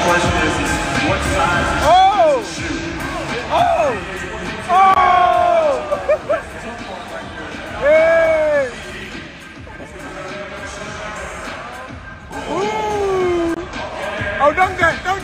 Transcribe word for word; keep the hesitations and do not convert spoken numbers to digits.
question is, is what size is oh. the shoe? Oh! Oh! Hey! Ooh! Oh, don't get, don't